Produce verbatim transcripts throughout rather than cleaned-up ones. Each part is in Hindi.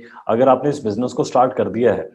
अगर आपने इस बिज़नेस को स्टार्ट कर दिया है,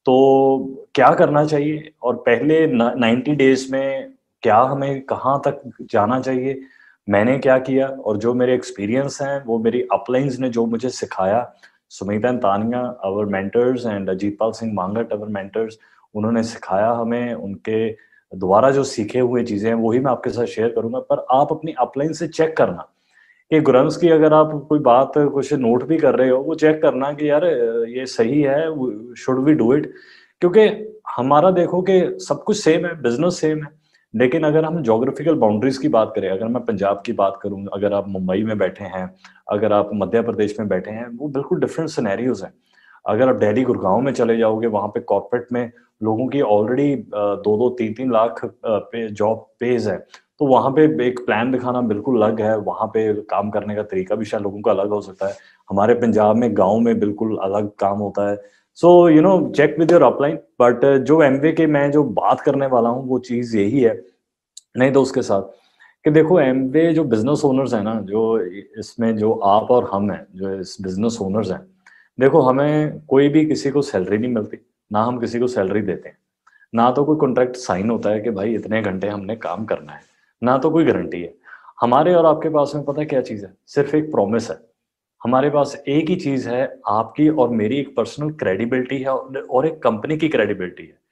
तो क्या करना चाहिए? और पहले न नाइंटी डेज़ में क्या हमें कहाँ तक जाना चाहिए? मैंने क्या किया और जो मेरे एक्सपीरियंस हैं, वो मेरी अपलाइन्स ने जो मुझे सिखाया, Sumedha and Tania our mentors and Ajitpal Singh Mangat our mentors, उन्होंने सिखाया हमें, उनके द्वारा जो सीखे हुए चीज़ें हैं, वो ही मैं आपके साथ शेयर करूँगा। पर आप अपनी अपलाइन से चेक करना कि गुरंस की अगर आप कोई बात कुछ नोट भी कर रहे हो, वो चेक करना कि यार अ, ये सही है, व शुड वी डू इट? क्योंकि हमारा देखो कि सब कुछ सेम है, बिज़नेस सेम है, लेकिन अगर हम ज्योग्राफिकल बाउंड्रीज़ की बात करें, अगर मैं पंजाब की बात करूँ, अगर आप मुंबई में बैठे हैं, अगर आप मध्य प्रदेश में बैठे हैं, वो बिल्कुल डिफरेंट सिनेरियोज़ हैं। अगर आप दिल्ली, गुड़गाँव में चले जाओगे, वहाँ पे कॉर्पोरेट में लोगों की ऑलरेडी अ, दो दो तीन तीन लाख अ, पे जॉब पेज़ है, तो वहाँ पे एक प्लान दिखाना बिल्कुल अलग है, वहाँ पे काम करने का तरीका भी शायद लोगों का अलग हो सकता है। हमारे पंजाब में, गाँव में बिल्कुल अलग काम होता है। So you know check with your upline, but जो एमवे के मैं जो बात करने वाला हूँ, वो चीज़ यही है, नए दोस्त के साथ, कि देखो एमवे जो बिज़नेस ओनर्स हैं ना, जो इ इसमें जो आप और हम हैं, जो इस बिज़नेस ओनर्स हैं, देखो हमें कोई भी किसी को सैलरी नहीं मिलती, ना हम किसी को सैलरी देते हैं। ना तो कोई कॉन्ट्रैक्ट साइन होता है कि भाई इतने घंटे हमने काम करना है, ना तो कोई गारंटी है। हमारे और आपके पास में पता है क्या चीज़ है? सिर्फ़ एक प्रॉमिस है। हमारे पास एक ही चीज़ है, आपकी और मेरी एक पर्सनल क्रेडिबिलिटी है और और एक कंपनी की क्रेडिबिलिटी है।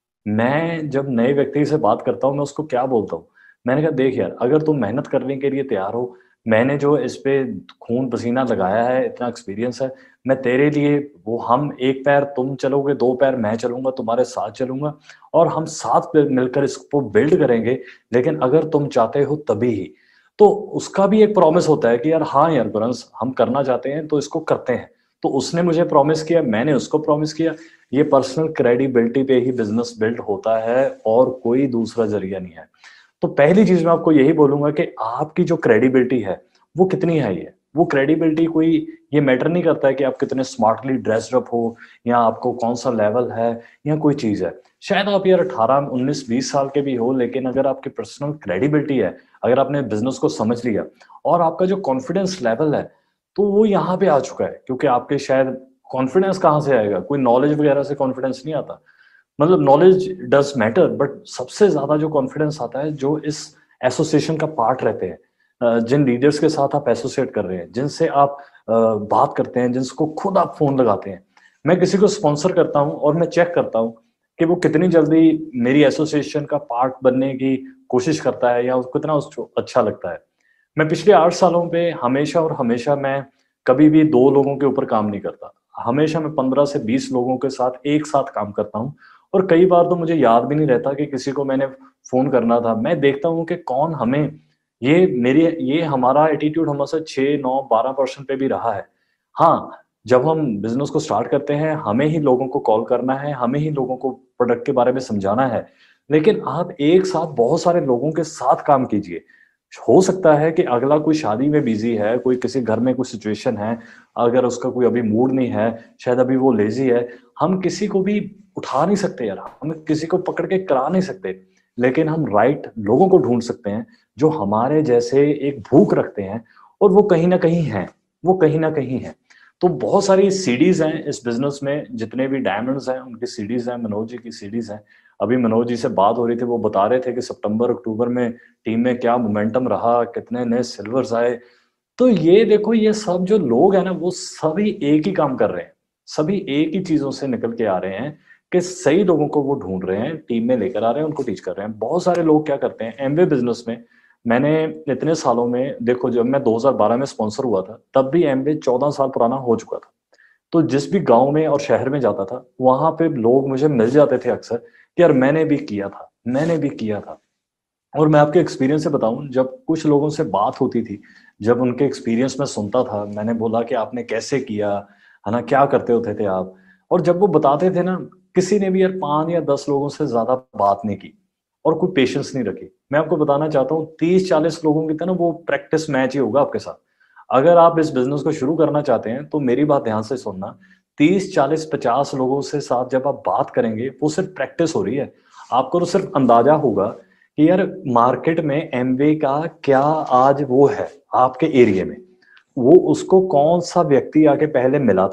मैं जब नए व्यक्ति से बात करता हूँ, मैं उसको क्या बोलता हूँ? मैंने कहा देख यार, अगर तुम मेहनत करने के लिए तैयार हो, मैंने जो इस पे खून-पसीना लगाया है, इतना एक्सपीरियंस है, मैं तेरे लिए वो हम एक पैर तुम चलोगे, दो पैर मैं चलूँगा, तुम्हारे साथ चलूँगा और हम साथ में मिलकर इसको बिल्ड करेंगे, लेकिन अगर तुम चाहते हो तभी ही। तो उसका भी एक प्रॉमिस होता है कि यार हाँ यार गुरंस, हम करना चाहते हैं तो इसको करते हैं। तो उसने मुझे प्रॉमिस किया, मैंने उसको प्रॉमिस किया, ये पर्सनल क्रेडिबिलिटी पे ही बिज़नेस बिल्ड होता है और कोई दूसरा ज़रिया नहीं है। तो पहली चीज़ मैं आपको यही बोलूँगा कि आपकी जो क्रेडिबिलिटी है, वो कितनी हाई है? वो क्रेडिबिलिटी कोई ये मैटर नहीं करता है कि आप कितने स्मार्टली ड्रेस्ड अप हो या आपको कौन-सा लेवल है या कोई चीज़ है। शायद आप यार अठारह, उन्नीस, बीस साल के भी हो, लेकिन अगर आपकी पर्सनल क्रेडिबिलिटी है, अगर आपने बिज़नेस को समझ लिया और आपका जो कॉन्फिडेंस लेवल है, तो वो यहाँ पे आ चुका है, क्योंकि आपके शायद कॉन्फिडेंस कहाँ से आएगा? कोई नॉलेज वगैरह से कॉन्फिडेंस नहीं आता। मतलब नॉलेज डज़ मैटर, बट सबसे ज़्यादा जो कॉन्फिडेंस आता है, जो इस एसोसिएशन का पार्ट रहते हैं। अ, जिन लीडर्स के साथ आप एसोसिएट कर रहे हैं, जिनसे आप अ, बात करते हैं, जिसको खुद आप फ़ोन लगाते हैं। मैं किसी को स्पॉन्सर करता हूँ और मैं चेक करता हूँ कि वो कितनी जल्दी मेरी एसोसिएशन का पार्ट बनने की कोशिश करता है या उसको कितना उसको अच्छा लगता है। मैं पिछले आठ सालों पे हमेशा और हमेशा मैं कभी भी दो लोगों के ऊपर काम नहीं करता। हमेशा मैं पंद्रह से बीस लोगों के साथ एक साथ काम करता हूँ और कई बार तो मुझे याद भी नहीं रहता कि किसी को मैंने फ़ोन करना था। मैं देखता हूँ कि कौन हमें ये मेरी ये हमारा एटीट्यूड हमेशा छह, नौ, बारह परसेंट पे भी रहा है। हाँ, जब हम बिज़नेस को स्टार्ट करते हैं, हमें ही लोगों को कॉल करना है, हमें ही लोगों को प्रोडक्ट के बारे में समझाना है। लेकिन आप एक साथ बहुत सारे लोगों के साथ काम कीजिए। हो सकता है कि अगला कोई शादी में बिज़ी है, कोई किसी घर में कोई सिचुएशन है, अगर उसका कोई अभी मूड नहीं है, शायद अभी वो लेज़ी है, हम किसी को भी उठा नहीं सकते यार, हम किसी को पकड़ के करा नहीं सकते। लेकिन हम राइट लोगों को ढूँढ सकते हैं, जो हमारे जैसे एक भूख रखते हैं और वो कहीं न कहीं हैं, वो कहीं न कहीं हैं। तो बहुत सारी सीडीज़ हैं इस बिज़नेस में, जितने भी डायमंड्स हैं, उनकी सीडीज़ हैं, मनोज जी की सीडीज़ हैं। अभी मनोज जी से बात हो रही थी, वो बता रहे थे कि सितंबर-अक्टूबर में टीम में क्या मोमेंटम रहा, कितने नए सिल्वर्स आए। तो ये देखो, ये सब जो लोग हैं ना, वो सभी एक ही काम कर रहे हैं। सभी एक ही चीज़ों से निकल के आ रहे हैं कि सही लोगों को वो ढूँढ रहे हैं, टीम में लेकर आ रहे हैं, उनको टीच कर रहे हैं। बहुत सारे लोग क्या करते हैं, एमवे बिज़नेस में मैंने इतने सालों में देखो, जब मैं दो हज़ार बारह में स्पॉन्सर हुआ था, तब भी एमवे चौदह साल पुराना हो चुका था। तो जिस भी गाँव में और शहर में जाता था, वहाँ पे लोग मुझे मिल जाते थे अक्सर कि यार मैंने भी किया था, मैंने भी किया था। और मैं आपके एक्सपीरियंस से बताऊँ, जब कुछ लोगों से बात होती थी, जब उनके एक्सपीरियंस मैं सुनता था, मैंने बोला कि आपने कैसे किया, है ना? क्या करते होते थे आप? और जब वो बताते थे ना, किसी ने भी यार पाँच या दस लोगों से ज़्यादा बात नहीं की और कोई पेशेंस नहीं रखी। मैं आपको बताना चाहता हूँ, तीस चालीस लोगों की तरह वो प्रैक्टिस मैच ही होगा आपके साथ। अगर आप इस बिज़नेस को शुरू करना चाहते हैं, तो मेरी बात ध्यान से सुनना, तीस, चालीस, पचास लोगों से साथ जब आप बात करेंगे, वो सिर्फ़ प्रैक्टिस हो रही है। आपको तो सिर्फ़ अंदाज़ा होगा कि यार मार्केट में एमवे का क्या आज वो है आपके एरिया में। वो उसको कौन-सा व्यक्ति आके पहले मिला था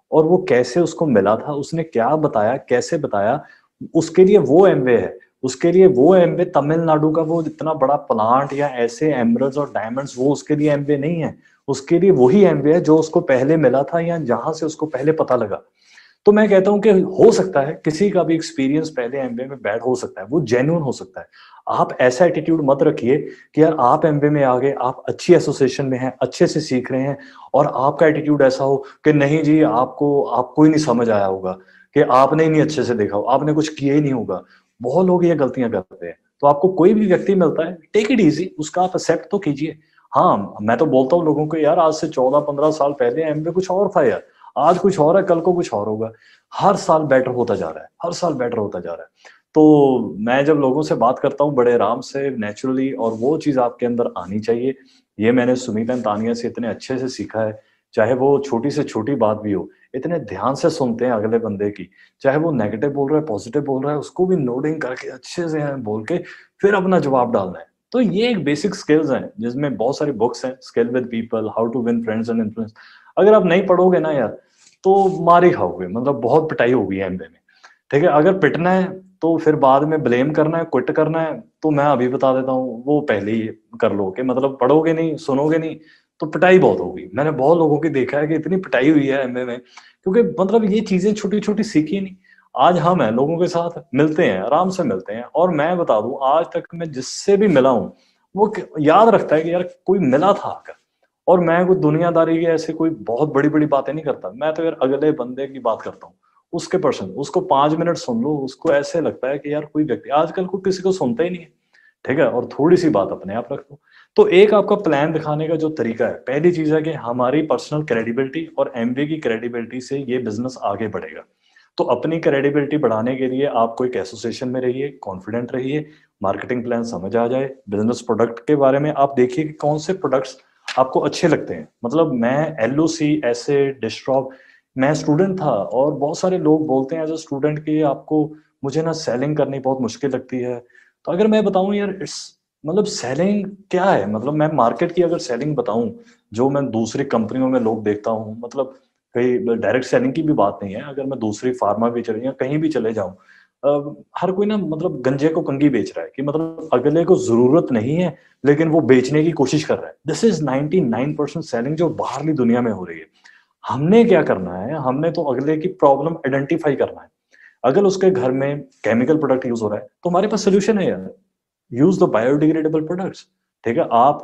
और वो कैसे उसको मिला था, उसने क्या बताया, कैसे बताया, उसके लिए वो एमवे है। उसके लिए वो एमवे तमिलनाडु का वो इतना बड़ा प्लांट या ऐसे एमरल्ड्स और डायमंड्स, वो उसके लिए एमवे नहीं है। उसके लिए वही एमवे है जो उसको पहले मिला था या जहां से उसको पहले पता लगा। तो मैं कहता हूं कि हो सकता है किसी का भी एक्सपीरियंस पहले एमबीए में बैड हो सकता है, वो जेन्युइन हो सकता है। आप ऐसा एटीट्यूड मत रखिए कि यार आप एमबीए में आ गए, आप अच्छी एसोसिएशन में हैं, अच्छे से सीख रहे हैं, और आपका एटीट्यूड ऐसा हो कि नहीं जी आपको आपको ही नहीं समझ आया होगा, कि आपने ही नहीं अच्छे से देखा हो, आपने कुछ किया ही नहीं होगा। बहुत लोग ये गलतियां करते हैं। तो आपको कोई भी व्यक्ति मिलता है, टेक इट इजी, उसका आप एक्सेप्ट तो कीजिए। हाँ, मैं तो बोलता हूँ लोगों को, यार आज से चौदह पंद्रह साल पहले एमबीए कुछ और था यार, आज कुछ और है, कल को कुछ और होगा। हर साल बेटर होता जा रहा है, हर साल बेटर होता जा रहा है। तो मैं जब लोगों से बात करता हूँ बड़े आराम से, नेचुरली, और वो चीज आपके अंदर आनी चाहिए। ये मैंने सुमित एंड तानिया से इतने अच्छे से सीखा है। चाहे वो छोटी से छोटी बात भी हो, इतने ध्यान से सुनते हैं अगले बंदे की, चाहे वो नेगेटिव बोल रहा है पॉजिटिव बोल रहा है, उसको भी नोटिंग करके अच्छे से बोल के फिर अपना जवाब डालना है। तो ये एक बेसिक स्किल्स हैं जिसमें बहुत सारी बुक्स हैं, skill with people, how to win friends and influence. अगर आप नहीं पढ़ोगे ना यार, तो मार ही खाओगे, मतलब बहुत पिटाई होगी एमबीए में। ठीक है, अगर पिटना है तो फिर बाद में ब्लेम करना है, क्विट करना है, तो मैं अभी बता देता हूँ वो पहले ही कर लो, कि मतलब पढ़ोगे नहीं, सुनोगे नहीं, तो पिटाई बहुत होगी। मैंने बहुत लोगों की देखा है कि इतनी पिटाई हुई है एमबीए में, क्योंकि मतलब ये चीजें छोटी छोटी सीखी नहीं। आज हम हैं, लोगों के साथ मिलते हैं, आराम से मिलते हैं, और मैं बता दूं आज तक मैं जिससे भी मिला हूं, वो याद रखता है कि यार कोई मिला था आकर। और मैं कोई दुनियादारी की ऐसे कोई बहुत बड़ी बड़ी बातें नहीं करता, मैं तो यार अगले बंदे की बात करता हूँ, उसके पर्सन, उसको पांच मिनट सुन लो, उसको ऐसे लगता है कि यार कोई व्यक्ति, आजकल को किसी को सुनता ही नहीं है। ठीक है, और थोड़ी सी बात अपने आप रख दो। तो एक आपका प्लान दिखाने का जो तरीका है, पहली चीज है कि हमारी पर्सनल क्रेडिबिलिटी और एमबीए की क्रेडिबिलिटी से ये बिजनेस आगे बढ़ेगा। तो अपनी क्रेडिबिलिटी बढ़ाने के लिए आप कोई एसोसिएशन में रहिए, कॉन्फिडेंट रहिए, मार्केटिंग प्लान समझ आ जाए, बिजनेस प्रोडक्ट के बारे में आप देखिए कि कौन से प्रोडक्ट्स आपको अच्छे लगते हैं। मतलब मैं एलओसी, ऐसे डिस्ट्रॉप, मैं स्टूडेंट था और बहुत सारे लोग बोलते हैं एज अ स्टूडेंट कि आपको, मुझे ना सेलिंग करनी बहुत मुश्किल लगती है। तो अगर मैं बताऊं यार, इट्स मतलब सेलिंग क्या है, मतलब मैं मार्केट की अगर सेलिंग बताऊं, जो मैं दूसरी कंपनियों में लोग देखता हूं, मतलब कहीं डायरेक्ट सेलिंग की भी बात नहीं है, अगर मैं दूसरी फार्मा भी चले या कहीं भी चले जाऊं, अ, हर कोई ना मतलब गंजे को कंगी बेच रहा है, कि मतलब अगले को जरूरत नहीं है लेकिन वो बेचने की कोशिश कर रहा है। This is ninety nine percent selling जो बाहरली दुनिया में हो रही है। हमने क्या करना है, हमने तो अगले की प्रॉब्लम आइडेंटिफाई करना है। अगर उसके घर में केमिकल प्रोडक्ट यूज हो रहा है तो हमारे पास सोल्यूशन है यार, यूज द बायोडिग्रेडेबल प्रोडक्ट्स। ठीक है, आप,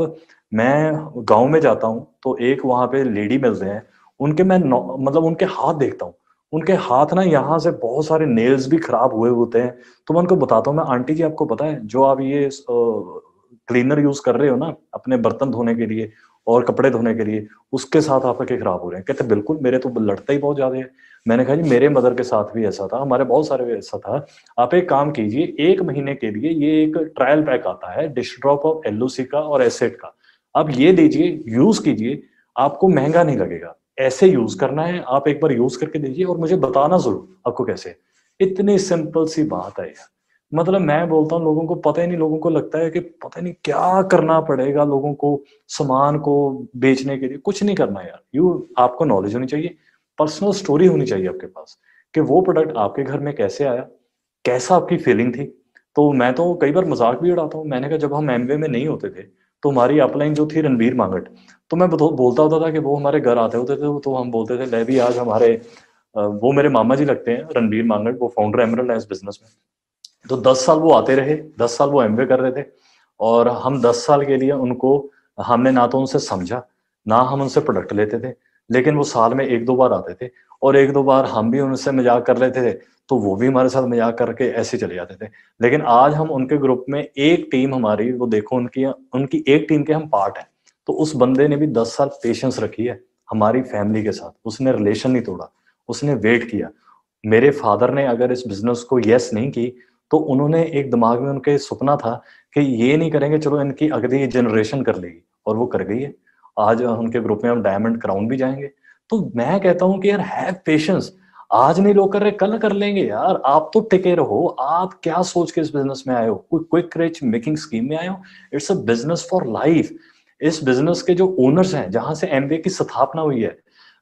मैं गांव में जाता हूँ तो एक वहां पे लेडी मिलते हैं, उनके मैं नौ- मतलब उनके हाथ देखता हूँ, उनके हाथ ना यहाँ से बहुत सारे नेल्स भी खराब हुए होते हैं। तो मैं उनको बताता हूँ, मैं आंटी जी आपको पता है जो आप ये क्लीनर यूज कर रहे हो ना अपने बर्तन धोने के लिए और कपड़े धोने के लिए, उसके साथ आपके खराब हो रहे हैं। कहते बिल्कुल, मेरे तो लड़ते ही बहुत ज्यादा है। मैंने कहा जी मेरे मदर के साथ भी ऐसा था, हमारे बहुत सारे ऐसा था। आप एक काम कीजिए, एक महीने के लिए ये एक ट्रायल पैक आता है डिश ड्रॉप ऑफ एलओसी का और एसिड का, आप ये लीजिए, यूज कीजिए, आपको महंगा नहीं लगेगा। ऐसे यूज करना है, आप एक बार यूज करके देखिए और मुझे बताना जरूर आपको कैसे। इतनी सिंपल सी बात है यार। मतलब मैं बोलता हूँ लोगों को पता ही नहीं, लोगों को लगता है कि पता नहीं क्या करना पड़ेगा लोगों को सामान को बेचने के लिए। कुछ नहीं करना यार, यू आपको नॉलेज होनी चाहिए, पर्सनल स्टोरी होनी चाहिए आपके पास, कि वो प्रोडक्ट आपके घर में कैसे आया, कैसा आपकी फीलिंग थी। तो मैं तो कई बार मजाक भी उड़ाता हूँ, मैंने कहा जब हम एमवे में नहीं होते थे तो हमारी अपलाइन जो थी रणबीर मांगट, तो मैं बतो- बोलता होता था कि वो हमारे घर आते होते थे, तो हम बोलते थे ले भी आज हमारे, अ, वो मेरे मामा जी लगते हैं रणबीर मांगट, वो फाउंडर एमरल्ड है इस बिजनेस में। तो दस साल वो आते रहे, दस साल वो एमवे कर रहे थे, और हम दस साल के लिए उनको, हमने ना तो उनसे समझा, ना हम उनसे प्रोडक्ट लेते थे, लेकिन वो साल में एक दो बार आते थे, और एक दो बार हम भी उनसे मजाक कर लेते थे, तो वो भी हमारे साथ मजाक करके ऐसे चले जाते थे। लेकिन आज हम उनके ग्रुप में, एक टीम हमारी, वो देखो उनकी उनकी एक टीम के हम पार्ट हैं। तो उस बंदे ने भी दस साल पेशेंस रखी है हमारी फैमिली के साथ, उसने रिलेशन नहीं तोड़ा, उसने वेट किया। मेरे फादर ने अगर इस बिजनेस को यस नहीं की, तो उन्होंने एक दिमाग में उनके सपना था कि ये नहीं करेंगे, चलो इनकी अगली जनरेशन कर लेगी, और वो कर गई है। आज उनके ग्रुप में हम डायमंड क्राउन भी जाएंगे। तो मैं कहता हूं कि यार हैव पेशेंस, आज नहीं लोग कर रहे कल कर लेंगे यार। आप तो टिके रहो, आप क्या सोच के इस बिजनेस में आए हो, कोई क्विक रिच मेकिंग स्कीम में आए हो? It's a business for life. इस बिजनेस के जो ओनर्स हैं, जहां से एमबीए की स्थापना हुई है,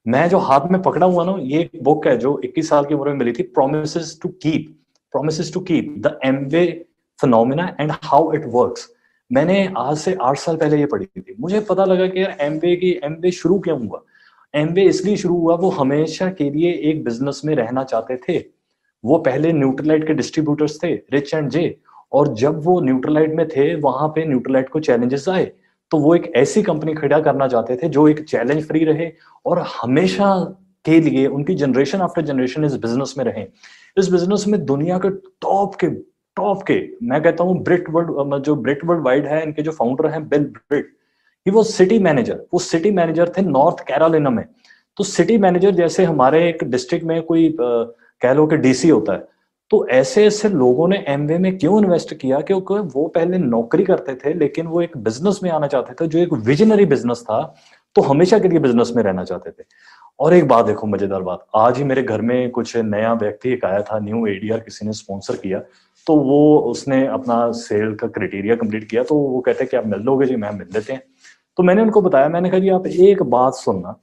मैं जो हाथ में पकड़ा हुआ ना, ये एक बुक है जो इक्कीस साल की उम्र में मिली थी, promises to keep, promises to keep the Amway phenomena and how it works. मैंने आज से आठ साल पहले ये पढ़ी थी। मुझे पता लगा कि यार एमवे की एमवे शुरू क्यों हुआ। एमवे इसलिए शुरू हुआ, वो हमेशा के लिए एक बिजनेस में रहना चाहते थे। वो पहले न्यूट्रलाइट के डिस्ट्रीब्यूटर्स थे, रिच एंड जे, और जब वो न्यूट्रलाइट में थे वहां पे न्यूट्रलाइट को चैलेंजेस आए, तो वो एक ऐसी कंपनी खड़ा करना चाहते थे जो एक चैलेंज फ्री रहे और हमेशा के लिए उनकी जनरेशन आफ्टर जनरेशन इस बिजनेस में रहे। इस बिजनेस में दुनिया के टॉप के टॉप के, मैं कहता हूँ ब्रिट वर्ल्ड, जो ब्रिट वर्ल्ड वाइड है, इनके जो फाउंडर हैं बिल ब्रिट, ही वो सिटी मैनेजर, वो सिटी मैनेजर थे नॉर्थ कैरोलिना में। तो सिटी मैनेजर जैसे हमारे एक डिस्ट्रिक्ट में कोई आ, कह लो कि डीसी होता है, तो ऐसे ऐसे लोगों ने एमवे में क्यों इन्वेस्ट किया, क्योंकि वो पहले नौकरी करते थे लेकिन वो एक बिजनेस में आना चाहते थे जो एक विजनरी बिजनेस था, तो हमेशा के लिए बिजनेस में रहना चाहते थे। और एक बात देखो, मजेदार बात, आज ही मेरे घर में कुछ नया व्यक्ति एक आया था, न्यू एडीआर किसी ने स्पॉन्सर किया, तो वो उसने अपना सेल का क्राइटेरिया कंप्लीट किया, तो वो कहते हैं कि आप मिल लोगे जी, मैं मिल लेते हैं। तो मैंने उनको बताया, मैंने कहा जी आप एक बात सुनना,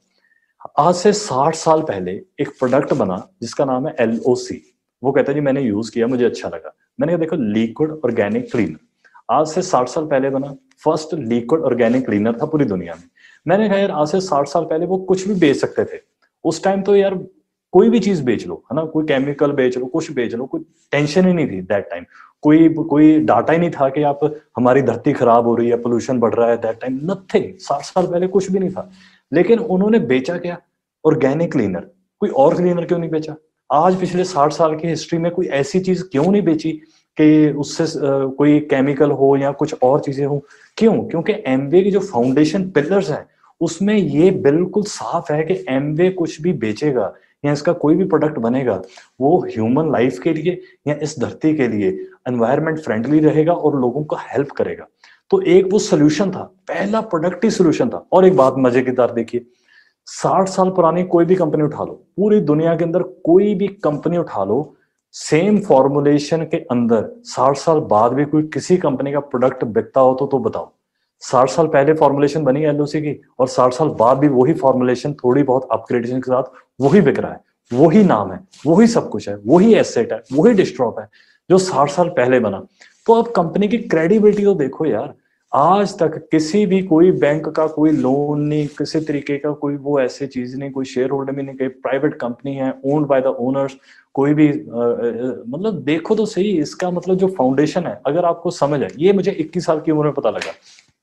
आज से साठ साल पहले एक प्रोडक्ट बना जिसका नाम है एलओसी। वो कहता है जी मैंने यूज किया, मुझे अच्छा लगा। मैंने कहा देखो, लिक्विड ऑर्गेनिक क्लीनर आज से साठ साल पहले बना, फर्स्ट लिक्विड ऑर्गेनिक क्लीनर था पूरी दुनिया में। मैंने कहा यार आज से साठ साल पहले वो कुछ भी बेच सकते थे। उस टाइम तो यार कोई भी चीज बेच लो, है ना, कोई केमिकल बेच लो, कुछ बेच लो, कोई टेंशन ही नहीं थी दैट टाइम। कोई कोई डाटा ही नहीं था कि आप हमारी धरती खराब हो रही है, पोल्यूशन बढ़ रहा है, दैट टाइम नथिंग। साठ साल पहले कुछ भी नहीं था। लेकिन उन्होंने बेचा क्या? Organic cleaner. कोई और क्लीनर क्यों नहीं बेचा? आज पिछले साठ साल की हिस्ट्री में कोई ऐसी चीज क्यों नहीं बेची कि उससे कोई केमिकल हो या कुछ और चीजें हो? क्यों? क्योंकि एमवे की जो फाउंडेशन पिलर्स हैं उसमें ये बिल्कुल साफ है कि एमवे कुछ भी बेचेगा या इसका कोई भी प्रोडक्ट बनेगा, वो ह्यूमन लाइफ के लिए या इस धरती के लिए एनवायरमेंट फ्रेंडली रहेगा और लोगों का हेल्प करेगा। तो एक वो सोल्यूशन था, पहला प्रोडक्ट ही सोल्यूशन था। और एक बात मजेदार देखिए, साठ साल पुरानी कोई भी कंपनी उठा लो, पूरी दुनिया के अंदर कोई भी कंपनी उठा लो, सेम फॉर्मुलेशन के अंदर साठ साल बाद भी कोई किसी कंपनी का प्रोडक्ट बिकता हो तो तो बताओ। साठ साल पहले फॉर्मुलेशन बनी एलओसी की और साठ साल बाद भी वही फॉर्मुलेशन थोड़ी बहुत अपग्रेडेशन के साथ वही बिक रहा है, वही नाम है, वही सब कुछ है, वही एसेट है, वही डिस्ट्रॉप है जो साठ साल पहले बना। तो अब कंपनी की क्रेडिबिलिटी तो देखो यार, आज तक किसी भी कोई बैंक का कोई लोन नहीं, किसी तरीके का कोई वो ऐसी चीज नहीं, कोई शेयर होल्डर भी नहीं, कोई प्राइवेट कंपनी है ओन्ड बाय द ओनर्स, कोई भी आ, आ, मतलब देखो तो सही, इसका मतलब जो फाउंडेशन है अगर आपको समझ है, ये मुझे इक्कीस साल की उम्र में पता लगा।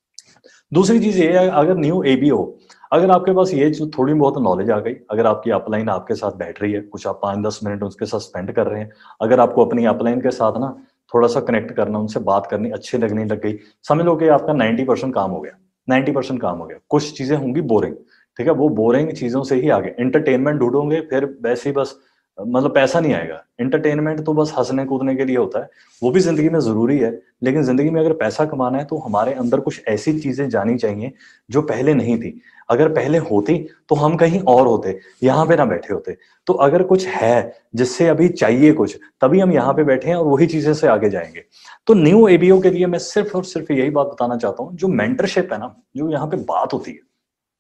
दूसरी चीज ये है, अगर न्यू एबी हो, अगर आपके पास ये जो थोड़ी बहुत नॉलेज आ गई, अगर आपकी अपलाइन आपके साथ बैठ रही है, कुछ आप पांच दस मिनट उसके साथ स्पेंड कर रहे हैं, अगर आपको अपनी अपलाइन के साथ ना थोड़ा सा कनेक्ट करना, उनसे बात करनी अच्छी लगने लग गई, समझ लो कि आपका नाइन्टी परसेंट काम हो गया। नाइन्टी परसेंट काम हो गया। कुछ चीजें होंगी बोरिंग, ठीक है, वो बोरिंग चीजों से ही आगे एंटरटेनमेंट ढूंढोगे, फिर वैसे ही बस मतलब पैसा नहीं आएगा। एंटरटेनमेंट तो बस हंसने कूदने के लिए होता है, वो भी जिंदगी में जरूरी है, लेकिन जिंदगी में अगर पैसा कमाना है तो हमारे अंदर कुछ ऐसी चीजें जानी चाहिए जो पहले नहीं थी। अगर पहले होती तो हम कहीं और होते, यहाँ पे ना बैठे होते। तो अगर कुछ है जिससे अभी चाहिए कुछ, तभी हम यहाँ पे बैठे हैं और वही चीजें से आगे जाएंगे। तो न्यू एबीओ के लिए मैं सिर्फ और सिर्फ यही बात बताना चाहता हूँ, जो मेंटरशिप है ना, जो यहाँ पे बात होती है,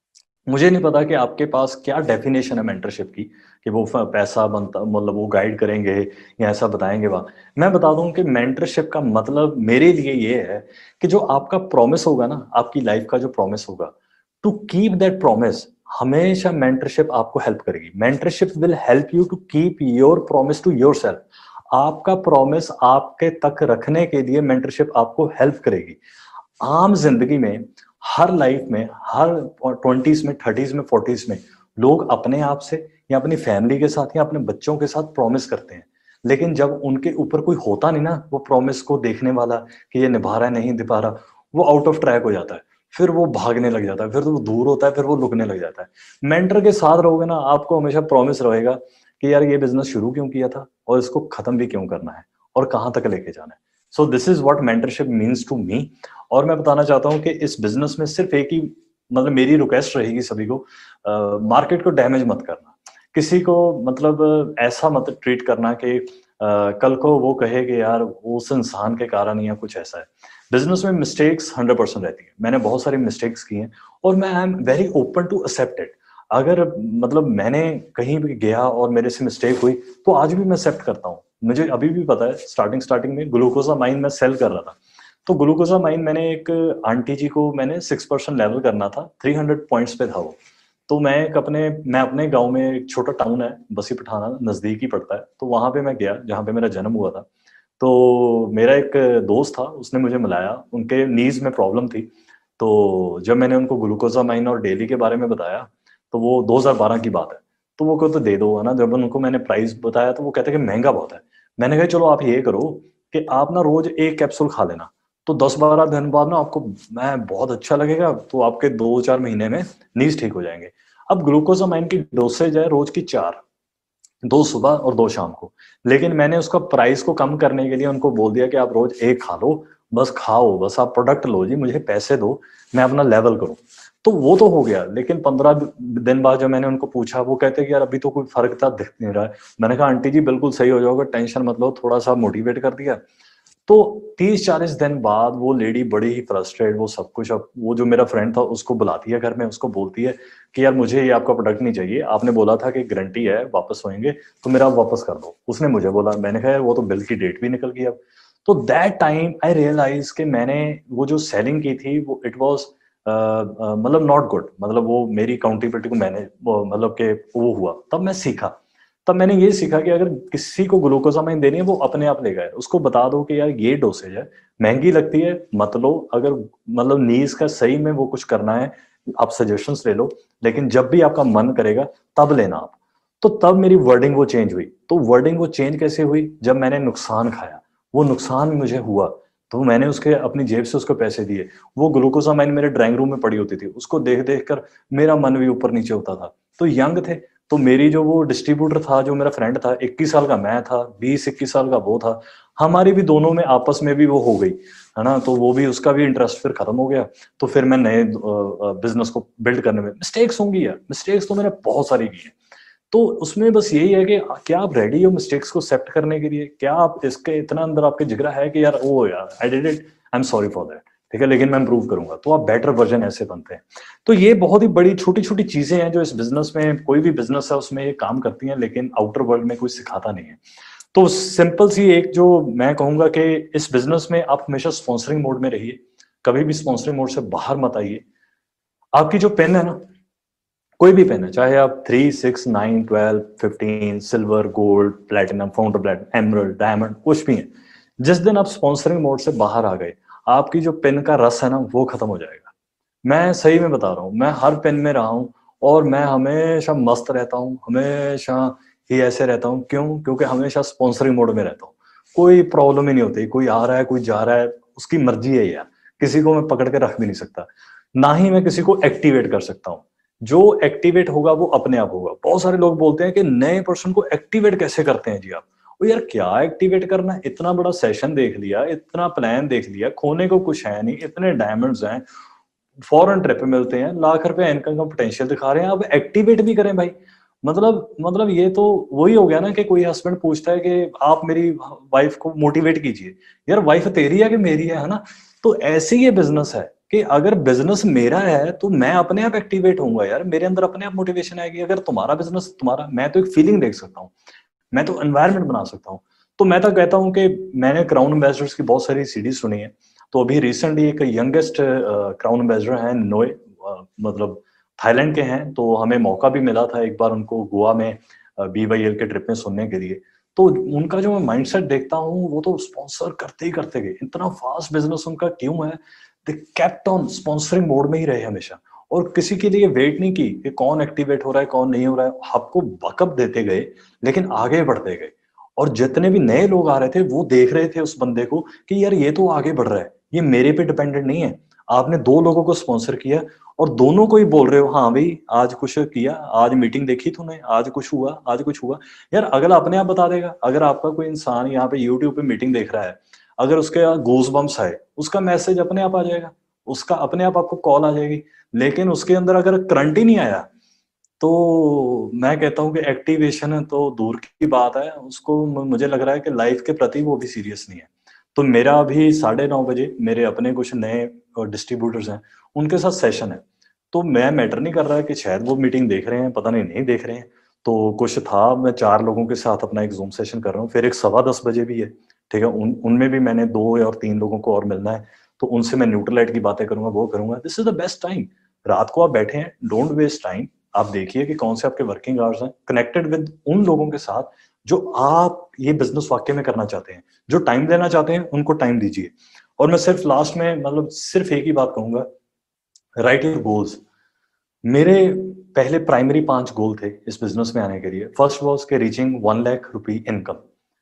मुझे नहीं पता कि आपके पास क्या डेफिनेशन है मेंटरशिप की, कि वो पैसा बनता मतलब वो गाइड करेंगे या ऐसा बताएंगे वहाँ। मैं बता दूं कि मेंटरशिप का मतलब मेरे लिए ये है कि जो आपका प्रॉमिस होगा ना, आपकी लाइफ का जो प्रॉमिस होगा, टू कीप दैट प्रॉमिस, हमेशा मेंटरशिप आपको हेल्प करेगी। Mentorship will help you to keep your promise to yourself. आपका प्रॉमिस आपके तक रखने के लिए मेंटरशिप आपको हेल्प करेगी। आम जिंदगी में, हर लाइफ में, हर ट्वेंटीज में, थर्टीज में, फोर्टीज में लोग अपने आप से या अपनी फैमिली के साथ या अपने बच्चों के साथ प्रॉमिस करते हैं, लेकिन जब उनके ऊपर कोई होता नहीं ना वो प्रॉमिस को देखने वाला कि ये निभा रहा है नहीं निभा रहा, वो आउट ऑफ ट्रैक हो जाता है, फिर वो भागने लग जाता है, फिर तो वो दूर होता है, फिर वो लुकने लग जाता है। मेंटर के साथ रहोगे ना, आपको हमेशा प्रॉमिस रहेगा कि यार ये बिजनेस शुरू क्यों किया था और इसको खत्म भी क्यों करना है और कहाँ तक लेके जाना है। So this is what mentorship means to me. और मैं बताना चाहता हूँ कि इस बिजनेस में सिर्फ एक ही मतलब मेरी रिक्वेस्ट रहेगी सभी को, मार्केट को डैमेज मत करना, किसी को मतलब ऐसा मत ट्रीट करना कि uh, कल को वो कहे कि यार उस इंसान के कारण या कुछ ऐसा है। बिजनेस में मिस्टेक्स हंड्रेड परसेंट रहती है, मैंने बहुत सारी मिस्टेक्स की हैं और मैं I am very open to accept it. अगर मतलब मैंने कहीं भी गया और मेरे से मिस्टेक हुई तो आज भी मैं एक्सेप्ट करता हूँ। मुझे अभी भी पता है स्टार्टिंग स्टार्टिंग में ग्लूकोजामाइन मैं सेल कर रहा था, तो ग्लूकोजामाइन मैंने एक आंटी जी को मैंने सिक्स परसेंट लेवल करना था, थ्री हंड्रेड पॉइंट्स पे था वो। तो मैं एक अपने मैं अपने गांव में, एक छोटा टाउन है बसी पठाना, नजदीक ही पड़ता है, तो वहां पे मैं गया जहाँ पे मेरा जन्म हुआ था। तो मेरा एक दोस्त था, उसने मुझे मिलाया, उनके नीज में प्रॉब्लम थी। तो जब मैंने उनको ग्लूकोजामाइन और डेली के बारे में बताया, तो वो दो हज़ार बारह की बात है, तो वो कहते दे दो, है ना। जब उनको मैंने प्राइस बताया तो वो कहते कि महंगा बहुत है। मैंने कहा चलो आप ये करो कि आप ना रोज एक कैप्सूल खा लेना, तो दस बारह दिन बाद ना आपको मैं बहुत अच्छा लगेगा, तो आपके दो चार महीने में नीज ठीक हो जाएंगे। अब ग्लूकोजामाइन की डोसेज है रोज की चार, दो सुबह और दो शाम को। लेकिन मैंने उसका प्राइस को कम करने के लिए उनको बोल दिया कि आप रोज एक खा लो, बस खाओ, बस आप प्रोडक्ट लो जी, मुझे पैसे दो, मैं अपना लेवल करूं। तो वो तो हो गया, लेकिन पंद्रह दिन बाद जब मैंने उनको पूछा, वो कहते कि यार अभी तो कोई फर्क था दिख नहीं रहा है। मैंने कहा आंटी जी बिल्कुल सही हो जाओगे, टेंशन मत लो, थोड़ा सा मोटिवेट कर दिया। तो तीस चालीस दिन बाद वो लेडी बड़ी ही फ्रस्ट्रेट, वो सब कुछ, अब वो जो मेरा फ्रेंड था उसको बुलाती है घर में, उसको बोलती है कि यार मुझे ये आपका प्रोडक्ट नहीं चाहिए, आपने बोला था कि गारंटी है वापस होएंगे, तो मेरा वापस कर दो। उसने मुझे बोला, मैंने कहा यार वो तो बिल की डेट भी निकल गई अब। तो दैट टाइम आई रियलाइज कि मैंने वो जो सेलिंग की थी वो इट वॉज मतलब नॉट गुड, मतलब वो मेरी अकाउंटेबिलिटी को मैंने वो, मतलब कि वो हुआ, तब मैं सीखा। तब मैंने ये सीखा कि अगर किसी को ग्लूकोजामाइन देनी है वो अपने आप ले गए, उसको बता दो कि यार ये डोसेज है, महंगी लगती है मत लो, अगर मतलब नीज का सही में वो कुछ करना है आप सजेशंस ले लो, लेकिन जब भी आपका मन करेगा तब लेना आप। तो तब मेरी वर्डिंग वो चेंज हुई। तो वर्डिंग वो चेंज कैसे हुई, जब मैंने नुकसान खाया, वो नुकसान मुझे हुआ, तो मैंने उसके अपनी जेब से उसको पैसे दिए। वो ग्लूकोजामाइन मेरे ड्राइंग रूम में पड़ी होती थी, उसको देख देख कर मेरा मन भी ऊपर नीचे होता था। तो यंग थे, तो मेरी जो वो डिस्ट्रीब्यूटर था, जो मेरा फ्रेंड था, इक्कीस साल का मैं था, बीस इक्कीस साल का वो था, हमारी भी दोनों में आपस में भी वो हो गई, है ना। तो वो भी, उसका भी इंटरेस्ट फिर खत्म हो गया। तो फिर मैं नए बिजनेस को बिल्ड करने में, मिस्टेक्स होंगी यार, मिस्टेक्स तो मैंने बहुत सारी की है। तो उसमें बस यही है कि क्या आप रेडी हो मिस्टेक्स को एक्सेप्ट करने के लिए, क्या आप इसके इतना अंदर आपके जिगरा है कि यार ओ यार I did it, I am sorry for that, ठीक है, लेकिन मैं इंप्रूव करूंगा, तो आप बेटर वर्जन ऐसे बनते हैं। तो ये बहुत ही बड़ी छोटी छोटी चीजें हैं जो इस बिजनेस में, कोई भी बिजनेस है उसमें ये काम करती हैं, लेकिन आउटर वर्ल्ड में कोई सिखाता नहीं है। तो सिंपल सी एक जो मैं कहूंगा कि इस बिजनेस में आप हमेशा स्पॉन्सरिंग मोड में रहिए, कभी भी स्पॉन्सरिंग मोड से बाहर मत आइए। आपकी जो पेन है ना, कोई भी पेन है, चाहे आप three six nine twelve fifteen silver gold platinum founder platinum emerald diamond कुछ भी है, जिस दिन आप स्पॉन्सरिंग मोड से बाहर आ गए, आपकी जो पेन का रस है ना वो खत्म हो जाएगा। मैं सही में बता रहा हूँ, मैं हर पेन में रहा हूँ और मैं हमेशा मस्त रहता हूँ, हमेशा ही ऐसे रहता हूँ। क्यों? क्योंकि हमेशा स्पॉन्सरिंग मोड में रहता हूँ, कोई प्रॉब्लम ही नहीं होती, कोई आ रहा है कोई जा रहा है, उसकी मर्जी है यार, किसी को मैं पकड़ के रख भी नहीं सकता, ना ही मैं किसी को एक्टिवेट कर सकता हूँ। जो एक्टिवेट होगा वो अपने आप होगा। बहुत सारे लोग बोलते हैं कि नए पर्सन को एक्टिवेट कैसे करते हैं जी आप। ओ यार क्या एक्टिवेट करना है, इतना बड़ा सेशन देख लिया, इतना प्लान देख लिया, खोने को कुछ है नहीं, इतने डायमंड्स हैं, फॉरेन ट्रिप मिलते हैं, लाख रुपए इनकम का पोटेंशियल दिखा रहे हैं, अब एक्टिवेट भी करें भाई। मतलब मतलब ये तो वही हो गया ना कि कोई हस्बैंड पूछता है कि आप मेरी वाइफ को मोटिवेट कीजिए। यार वाइफ तेरी है कि मेरी है है ना। तो ऐसे ही ये बिजनेस है कि अगर बिजनेस मेरा है तो मैं अपने आप एक्टिवेट होऊंगा यार, मेरे अंदर अपने आप मोटिवेशन आएगी। अगर तुम्हारा बिजनेस, तुम्हारा, मैं तो एक फीलिंग देख सकता हूँ, मैं तो एनवायरनमेंट बना सकता हूँ। तो मैं तो कहता हूँ कि मैंने क्राउन एम्बेसडर्स की बहुत सारी सीरीज सुनी है। तो अभी रिसेंटली एक यंगेस्ट क्राउन एम्बेसडर हैं नोए, अ, मतलब थाईलैंड के हैं। तो हमें मौका भी मिला था एक बार उनको गोवा में बी वाई एल के ट्रिप में सुनने के लिए। तो उनका जो मैं माइंडसेट देखता हूँ, वो तो स्पॉन्सर करते ही करते गए, इतना फास्ट बिजनेस उनका क्यों है। They kept on sponsoring mode में ही रहे हमेशा, और किसी के लिए वेट नहीं की कि कौन एक्टिवेट हो रहा है कौन नहीं हो रहा है, आपको बकअप देते गए, लेकिन आगे बढ़ते गए। और जितने भी नए लोग आ रहे थे वो देख रहे थे उस बंदे को कि यार ये तो आगे बढ़ रहा है, ये मेरे पे डिपेंडेंट नहीं है। आपने दो लोगों को स्पॉन्सर किया और दोनों को ही बोल रहे हो हाँ भाई आज कुछ किया, आज मीटिंग देखी तूने, आज कुछ हुआ, आज कुछ हुआ। यार अगला अपने आप बता देगा। अगर आपका कोई इंसान यहाँ पे यूट्यूब पे मीटिंग देख रहा है, अगर उसके गूज बम्स आए, उसका मैसेज अपने आप आ जाएगा, उसका अपने आप आपको कॉल आ जाएगी। लेकिन उसके अंदर अगर करंट ही नहीं आया, तो मैं कहता हूँ कि एक्टिवेशन तो दूर की बात है, उसको मुझे लग रहा है कि लाइफ के प्रति वो भी सीरियस नहीं है। तो मेरा अभी साढ़े नौ बजे मेरे अपने कुछ नए डिस्ट्रीब्यूटर्स हैं, उनके साथ सेशन है। तो मैं मैटर नहीं कर रहा है कि शायद वो मीटिंग देख रहे हैं, पता नहीं नहीं देख रहे हैं। तो कुछ था, मैं चार लोगों के साथ अपना एक ज़ूम सेशन कर रहा हूँ, फिर एक सवा दस बजे भी है, ठीक है? उन उनमें भी मैंने दो और तीन लोगों को और मिलना है, तो उनसे मैं न्यूट्रलाइट की बातें करूँगा, वो करूँगा। This is the best time. रात को आप बैठे हैं, डोंट वेस्ट टाइम। आप देखिए कि कौन से आपके वर्किंग आवर्स हैं, कनेक्टेड विद उन लोगों के साथ जो आप ये बिज़नेस वाक़ई में करना चाहते हैं। जो टाइम देना चाहते हैं, उनको टाइम दीजिए। और मैं सिर्फ लास्ट में मतलब सिर्फ एक ही बात कहूँगा, राइट योर गोल्स। मेरे पहले प्राइमरी पाँच गोल थे इस बिज़नेस में आने के लिए। फर्स्ट वाज़ कि reaching one lakh rupee income.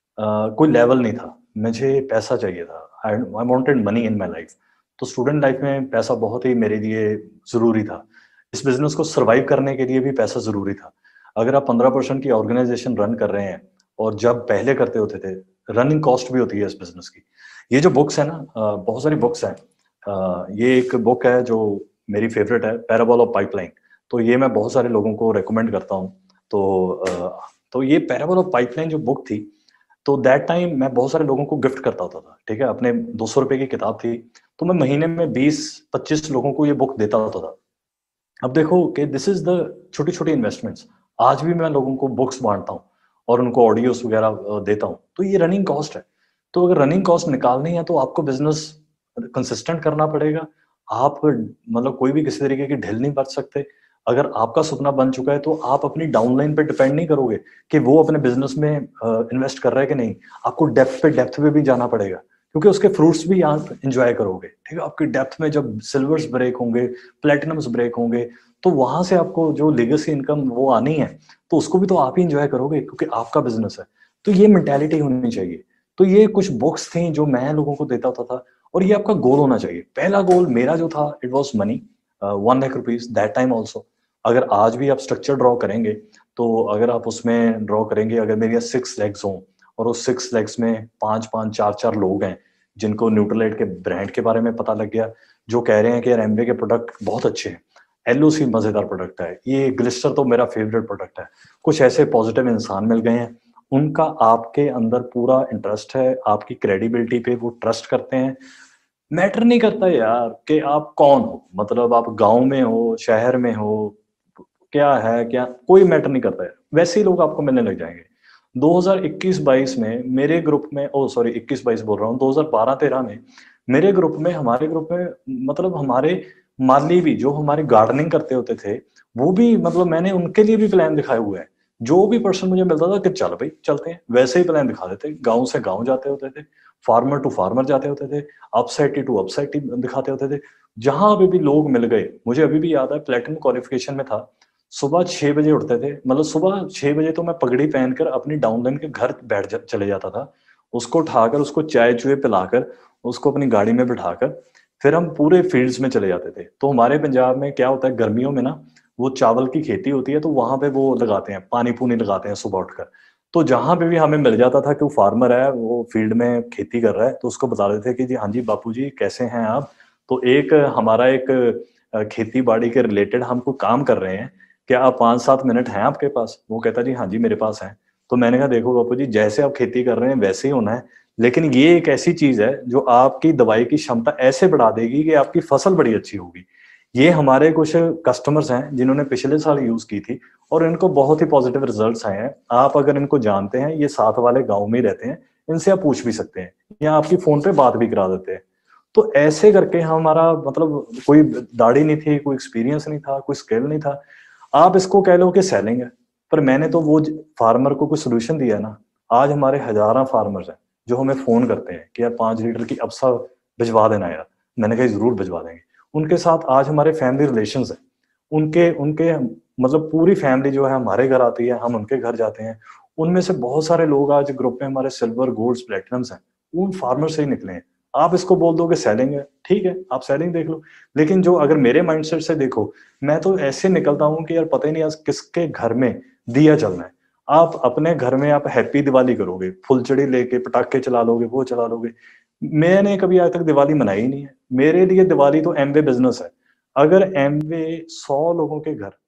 अ, कोई लेवल नहीं था, मुझे पैसा चाहिए था। I I wanted money in my life. तो स्टूडेंट लाइफ में पैसा बहुत ही मेरे लिए ज़रूरी था। इस बिज़नेस को सर्वाइव करने के लिए भी पैसा ज़रूरी था। अगर आप पंद्रह परसेंट की ऑर्गेनाइज़ेशन रन कर रहे हैं और जब पहले करते होते थे, रनिंग कॉस्ट भी होती है इस बिज़नेस की। ये जो बुक्स है ना, अ, बहुत सारी बुक्स हैं। अ, ये एक बुक है जो मेरी फेवरेट है, पैराबल ऑफ पाइपलाइन। तो ये मैं बहुत सारे लोगों को रिकमेंड करता हूँ। तो अ, तो ये पैराबल ऑफ पाइपलाइन जो बुक थी, तो दैट टाइम मैं बहुत सारे लोगों को गिफ्ट करता होता था, ठीक है? अपने दो सौ रुपए की किताब थी, तो मैं महीने में बीस पच्चीस लोगों को ये बुक देता होता था। अब देखो कि दिस इज़ द छोटी-छोटी इन्वेस्टमेंट्स। आज भी मैं लोगों को बुक्स बाँटता हूँ और उनको ऑडियोज़ वगैरह अ, देता हूँ। तो ये रनिंग कॉस्ट है। तो अगर रनिंग कॉस्ट निकालनी है तो आपको बिज़नेस कंसिस्टेंट करना पड़ेगा। आप मतलब कोई भी किसी तरीके की ढील नहीं बरत सकते। अगर आपका सपना बन चुका है तो आप अपनी डाउनलाइन पे डिपेंड नहीं करोगे कि वो अपने बिज़नेस में अ, इन्वेस्ट कर रहा है कि नहीं। आपको डेप्थ पे डेप्थ पे भी जाना पड़ेगा, क्योंकि उसके फ्रूट्स भी आप एन्जॉय करोगे, ठीक है? आपकी डेप्थ में जब सिल्वर्स ब्रेक होंगे, प्लैटिनम्स ब्रेक होंगे, तो वहाँ से आपको जो लेगेसी इनकम वो आनी है, तो उसको भी तो आप ही एन्जॉय करोगे, क्योंकि आपका बिज़नेस है। तो ये मेंटालिटी होनी चाहिए। तो ये कुछ बुक्स थी जो मैं लोगों को देता होता था, और ये आपका गोल होना चाहिए। पहला गोल मेरा जो था, it was money, uh, one lakh rupees that time also. अगर आज भी आप स्ट्रक्चर ड्रॉ करेंगे, तो अगर आप उसमें ड्रॉ करेंगे, अगर मेरे यहाँ सिक्स लेग्स हों और उस सिक्स लेग्स में पाँच पाँच, चार चार लोग हैं, जिनको न्यूट्रलाइट के ब्रांड के बारे में पता लग गया, जो कह रहे हैं कि यार एमवे के प्रोडक्ट बहुत अच्छे हैं। एलओसी मज़ेदार प्रोडक्ट है। ये ग्लिस्टर तो मेरा फेवरेट प्रोडक्ट है। कुछ ऐसे पॉज़िटिव इंसान मिल गए हैं, उनका आपके अंदर पूरा इंटरेस्ट है, आपकी क्रेडिबिलिटी पे वो ट्रस्ट करते हैं। मैटर नहीं करता यार कि आप कौन हो, मतलब आप गाँव में हो, शहर में हो, क्या है, क्या कोई मैटर नहीं करता है। वैसे ही लोग आपको मिलने लग जाएँगे। दो हज़ार इक्कीस बाईस में मेरे ग्रुप में, ओह सॉरी इक्कीस बाईस बोल रहा हूँ, दो हज़ार बारह तेरह में मेरे ग्रुप में हमारे ग्रुप में मतलब हमारे माली भी जो हमारे गार्डनिंग करते होते थे, वो भी मतलब मैंने उनके लिए भी प्लान दिखाए हुए हैं। जो भी पर्सन मुझे मिलता था कि चल भई चलते हैं, वैसे ही प्लान दिखा देते। गाँव से गाँव जाते होते थे, फार्मर टू फार्मर जाते होते थे, अपसाइटी टू अपसाइटी दिखाते होते थे। जहाँ पे भी लोग मिल गए, मुझे अभी भी याद है प्लैटिनम क्वालिफिकेशन में था, सुबह छह बजे उठते थे, मतलब सुबह छह बजे तो मैं पगड़ी पहनकर अपनी डाउनलाइन के घर बैठ जा चले जाता था। उसको उठाकर, उसको चाय-चूय पिलाकर, उसको अपनी गाड़ी में बिठाकर, फिर हम पूरे फील्ड्स में चले जाते थे। तो हमारे पंजाब में क्या होता है, गर्मियों में ना, वो चावल की खेती होती है, तो वहाँ पे वो लगाते हैं, पानी-पूनी लगाते हैं सुबह उठकर। तो जहाँ पे भी हमें मिल जाता था कि वो फार्मर है, वो फील्ड में खेती कर रहा है, तो उसको बता देते थे कि जी, हाँ जी, बापू जी, कैसे हैं आप? तो एक हमारा एक अ, खेती-बाड़ी के रिलेटेड हम कोई काम कर रहे हैं, क्या आप पाँच सात मिनट हैं आपके पास? वो कहता जी, हाँ जी, मेरे पास हैं। तो मैंने कहा देखो बापू जी, जैसे आप खेती कर रहे हैं वैसे ही होना है, लेकिन ये एक ऐसी चीज़ है जो आपकी दवाई की क्षमता ऐसे बढ़ा देगी कि आपकी फसल बड़ी अच्छी होगी। ये हमारे कुछ कस्टमर्स हैं जिन्होंने पिछले साल यूज़ की थी और इनको बहुत ही पॉजिटिव रिजल्ट्स आए हैं। आप अगर इनको जानते हैं, ये साथ वाले गाँव में ही रहते हैं, इनसे आप पूछ भी सकते हैं या आपकी फ़ोन पे बात भी करा देते हैं। तो ऐसे करके हमारा मतलब कोई दाढ़ी नहीं थी, कोई एक्सपीरियंस नहीं था, कोई स्किल नहीं था। आप इसको कह लो कि सेलिंग है, पर मैंने तो वो ज फार्मर को कोई सॉल्यूशन दिया ना। आज हमारे हज़ारों फार्मर्स हैं, जो हमें फ़ोन करते हैं कि यार पाँच लीटर की अप्सा भिजवा देना यार। मैंने कहा ज़रूर भिजवा देंगे। उनके साथ आज हमारे फैमिली रिलेशंस हैं। उनके उनके मतलब पूरी फैमिली जो है हमारे घर आती है, हम उनके घर जाते हैं। उनमें से बहुत सारे लोग आज ग्रुप में हमारे सिल्वर, गोल्ड्स, प्लैटिनम्स हैं, उन फार्मर से ही निकले हैं। आप इसको बोल दो कि सेलिंग है, ठीक है, आप सेलिंग देख लो। लेकिन जो अगर मेरे माइंडसेट से देखो, मैं तो ऐसे निकलता हूँ कि यार पता ही नहीं आज किसके घर में दिया जलना है। आप अपने घर में आप हैप्पी दिवाली करोगे, फुलझड़ी लेके पटाखे चला लोगे, वो चला लोगे। मैंने कभी आज तक दिवाली मनाई ही नहीं है। मेरे लिए दिवाली तो एमवे बिज़नेस है। अगर एमवे सौ लोगों के घर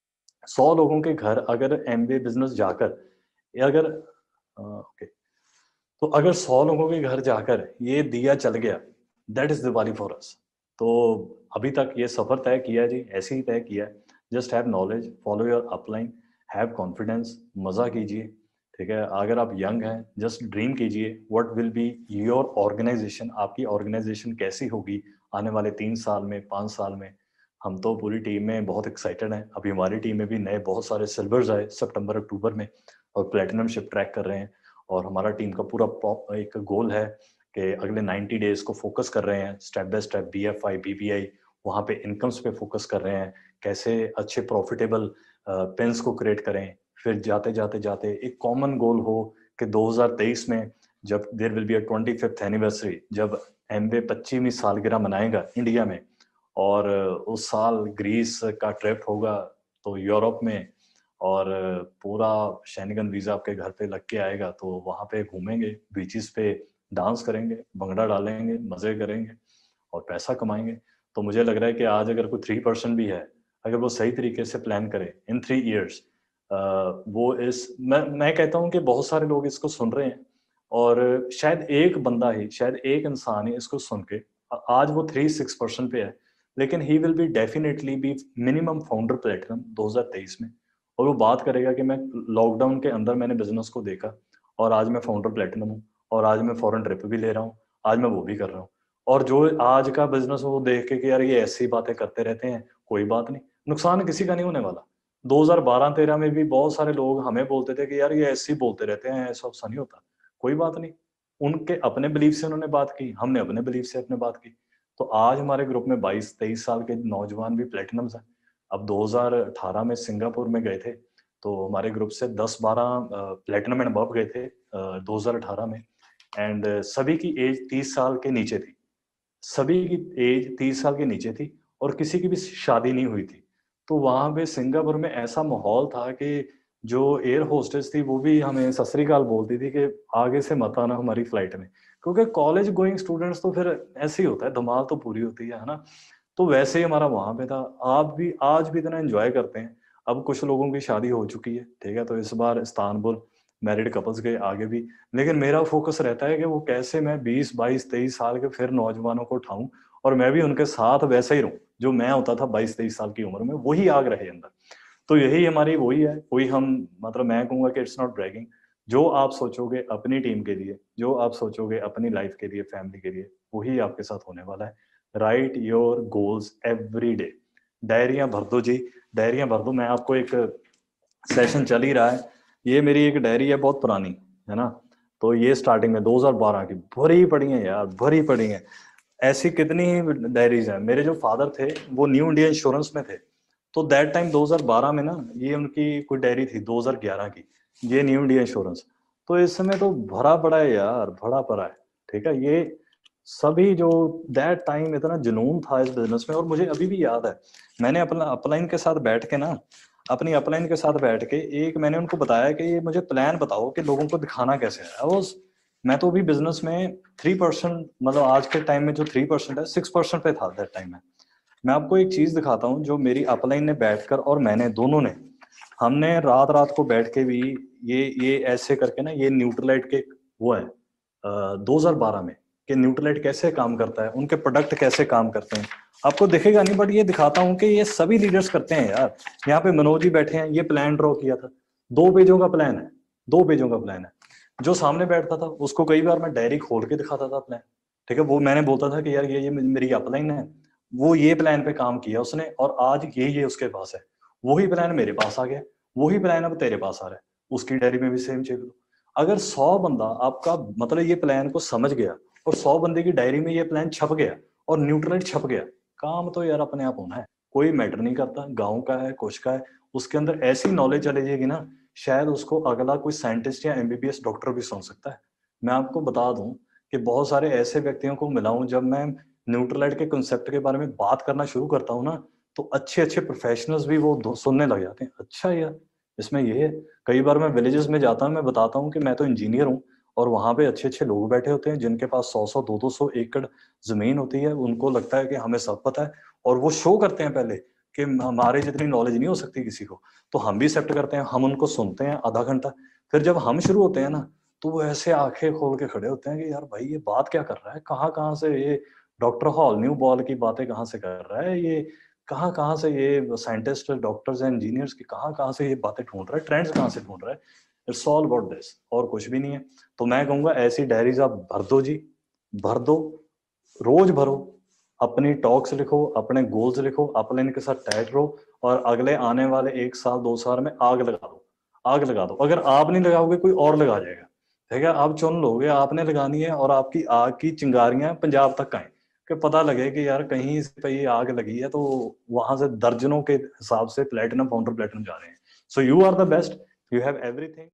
सौ लोगों के घर अगर एमवे बिज़नेस जाकर या अगर अ, ओके, तो अगर सौ लोगों के घर जाकर ये दिया चल गया, that is Diwali for us. तो अभी तक ये सफर तय किया है जी, ऐसे ही तय किया है। Just have knowledge, follow your upline, have confidence, मजा कीजिए, ठीक है। अगर आप यंग हैं, जस्ट ड्रीम कीजिए what will be your organization, आपकी ऑर्गेनाइजेशन कैसी होगी आने वाले तीन साल में, पाँच साल में। हम तो पूरी टीम में बहुत एक्साइटेड हैं। अभी हमारी टीम में भी नए बहुत सारे सिल्वर्स आए सितंबर अक्टूबर में, और प्लेटिनम शिप ट्रैक कर रहे हैं। और हमारा टीम का पूरा एक गोल है कि अगले नाइन्टी डेज को फोकस कर रहे हैं, step by step, B F I, B P I, वहाँ पे इनकम्स पे फोकस कर रहे हैं, कैसे अच्छे प्रॉफिटेबल पेंस को क्रिएट करें। फिर जाते जाते जाते एक कॉमन गोल हो कि दो हज़ार तेईस में जब there will be a twenty fifth anniversary, जब एमवे पच्चीसवीं सालगिरह मनाएगा इंडिया में, और उस साल ग्रीस का ट्रिप होगा तो यूरोप में, और पूरा शेंगन वीजा आपके घर पे लग के आएगा, तो वहाँ पे घूमेंगे, बीचेस पे डांस करेंगे, भंगड़ा डालेंगे, मजे करेंगे और पैसा कमाएंगे। तो मुझे लग रहा है कि आज अगर कोई थ्री परसेंट भी है, अगर वो सही तरीके से प्लान करे इन थ्री इयर्स, वो इस मैं मैं कहता हूँ कि बहुत सारे लोग इसको सुन रहे हैं, और शायद एक बंदा ही, शायद एक इंसान ही इसको सुन के, आज वो थ्री सिक्स परसेंट पे है, लेकिन he will be definitely be minimum founder platinum दो हज़ार तेईस में। और वो बात करेगा कि मैं लॉकडाउन के अंदर मैंने बिजनेस को देखा और आज मैं फाउंडर प्लेटिनम हूँ, और आज मैं फॉरेन ट्रिप भी ले रहा हूँ, आज मैं वो भी कर रहा हूँ। और जो आज का बिजनेस वो देख के कि यार ये ऐसी बातें करते रहते हैं, कोई बात नहीं, नुकसान किसी का नहीं होने वाला। दो हज़ार बारह तेरह में भी बहुत सारे लोग हमें बोलते थे कि यार ये ऐसे ही बोलते रहते हैं, ऐसा वैसा नहीं होता, कोई बात नहीं। उनके अपने बिलीफ से उन्होंने बात की, हमने अपने बिलीफ से अपने बात की। तो आज हमारे ग्रुप में बाईस तेईस साल के नौजवान भी प्लेटिनम्स हैं। अब दो हज़ार अठारह में सिंगापुर में गए थे, तो हमारे ग्रुप से दस बारह प्लेटिनम एंड अबव गए थे दो हज़ार अठारह में। एंड सभी की एज तीस साल के नीचे थी, सभी की एज तीस साल के नीचे थी, और किसी की भी शादी नहीं हुई थी। तो वहाँ पे सिंगापुर में ऐसा माहौल था कि जो एयर होस्टेस थी वो भी हमें सत श्री अकाल बोलती थी कि आगे से मत आना हमारी फ्लाइट में, क्योंकि कॉलेज गोइंग स्टूडेंट्स तो फिर ऐसे ही होता है, धमाल तो पूरी होती है है ना। तो वैसे ही हमारा वहाँ पे था। आप भी आज भी इतना एंजॉय करते हैं। अब कुछ लोगों की शादी हो चुकी है, ठीक है, तो इस बार इस्तांबुल मैरिड कपल्स गए, आगे भी। लेकिन मेरा फोकस रहता है कि वो कैसे मैं बीस बाईस तेईस साल के फिर नौजवानों को उठाऊं, और मैं भी उनके साथ वैसा ही रहूं जो मैं होता था बाईस तेईस साल की उम्र में, वही आग रहे अंदर। तो यही हमारी वही है। कोई हम मतलब मैं कहूंगा कि इट्स नॉट ब्रैगिंग। जो आप सोचोगे अपनी टीम के लिए, जो आप सोचोगे अपनी लाइफ के लिए, फैमिली के लिए, वही आपके साथ होने वाला है। Write your goals every day. डायरियां भर दो जी, डायरियां भर दो। मैं आपको एक सेशन चल ही रहा है, ये मेरी एक डायरी है बहुत पुरानी, है ना। तो ये स्टार्टिंग में दो हज़ार बारह की भरी पड़ी है यार, भरी पड़ी है। ऐसी कितनी डायरीज हैं। मेरे जो फादर थे वो न्यू इंडिया इंश्योरेंस में थे, तो दैट टाइम दो हज़ार बारह में ना, ये उनकी कोई डायरी थी दो हज़ार ग्यारह की, ये न्यू इंडिया इंश्योरेंस। तो इस समय तो भरा पड़ा है यार, भरा पड़ा है, ठीक है। ये सभी जो दैट टाइम इतना जुनून था इस बिजनेस में, और मुझे अभी भी याद है, मैंने अपना अपलाइन के साथ बैठ के ना, अपनी अपलाइन के साथ बैठ के एक मैंने उनको बताया कि ये मुझे प्लान बताओ कि लोगों को दिखाना कैसे है। आई वाज मैं तो अभी बिजनेस में थ्री परसेंट, मतलब आज के टाइम में जो थ्री परसेंट है, सिक्स परसेंट पे था दैट टाइम में। मैं आपको एक चीज दिखाता हूँ, जो मेरी अपलाइन ने बैठकर और मैंने दोनों ने, हमने रात रात को बैठ के भी ये ये ऐसे करके ना, ये न्यूट्रलाइट के वो है दो हज़ार बारह में, कि न्यूट्रलाइट कैसे काम करता है, उनके प्रोडक्ट कैसे काम करते हैं। आपको दिखेगा नहीं, बट ये दिखाता हूँ कि ये सभी लीडर्स करते हैं यार। यहाँ पे मनोज जी बैठे हैं, ये प्लान ड्रॉ किया था, दो पेजों का प्लान है, दो पेजों का प्लान है। जो सामने बैठता था उसको कई बार मैं डायरी खोल के दिखाता था प्लान, ठीक है। वो मैंने बोलता था कि यार ये ये मेरी अपलाइन है, वो ये प्लान पे काम किया उसने, और आज ये ये उसके पास है। वही प्लान मेरे पास आ गया, वही प्लान अब तेरे पास आ रहा है, उसकी डायरी में भी सेम चेक लो। अगर सौ बंदा आपका मतलब ये प्लान को समझ गया, और सौ बंदे की डायरी में ये प्लान छप गया, और न्यूट्रलाइट छप गया, काम तो यार अपने आप होना है। कोई मैटर नहीं करता गांव का है, कुछ का है, उसके अंदर ऐसी नॉलेज चले जाएगी ना, शायद उसको अगला कोई साइंटिस्ट या एमबीबीएस डॉक्टर भी सुन सकता है। मैं आपको बता दूं कि बहुत सारे ऐसे व्यक्तियों को मिला हूं, जब मैं न्यूट्रलाइट के कंसेप्ट के बारे में बात करना शुरू करता हूं ना, तो अच्छे अच्छे प्रोफेशनल्स भी वो सुनने लग जाते हैं। अच्छा यार, इसमें ये है। कई बार मैं विलेजेस में जाता हूँ, मैं बताता हूँ कि मैं तो इंजीनियर हूँ, और वहां पे अच्छे अच्छे लोग बैठे होते हैं जिनके पास सौ सौ दो दो सौ एकड़ जमीन होती है। उनको लगता है कि हमें सब पता है, और वो शो करते हैं पहले कि हमारे जितनी नॉलेज नहीं हो सकती किसी को। तो हम भी एक्सेप्ट करते हैं, हम उनको सुनते हैं आधा घंटा। फिर जब हम शुरू होते हैं ना, तो वो ऐसे आंखें खोल के खड़े होते हैं कि यार भाई ये बात क्या कर रहा है, कहाँ कहाँ से ये डॉक्टर हॉल न्यू बॉल की बातें कहाँ से कर रहा है ये, कहाँ कहाँ से ये साइंटिस्ट डॉक्टर्स एंड इंजीनियर्स की कहाँ कहाँ से ये बातें ढूंढ रहा है, ट्रेंड्स कहाँ से ढूंढ रहा है। इट्स ऑल अबाउट दिस, और कुछ भी नहीं है। तो मैं कहूंगा ऐसी डायरीज आप भर दो जी, भर दो, रोज भरो, अपनी टॉक्स लिखो, अपने गोल्स लिखो, अपने इनके साथ टैग रहो, और अगले आने वाले एक साल दो साल में आग लगा दो, आग लगा दो। अगर आप नहीं लगाओगे कोई और लगा जाएगा, ठीक है। आप चुन लोगे, आपने लगानी है, और आपकी आग की चिंगारियां पंजाब तक आए, कि पता लगे कि यार कहीं इस पे ये आग लगी है, तो वहां से दर्जनों के हिसाब से प्लेटिनम काउंटर प्लेटिनम जा रहे हैं। So you are the best, you have everything.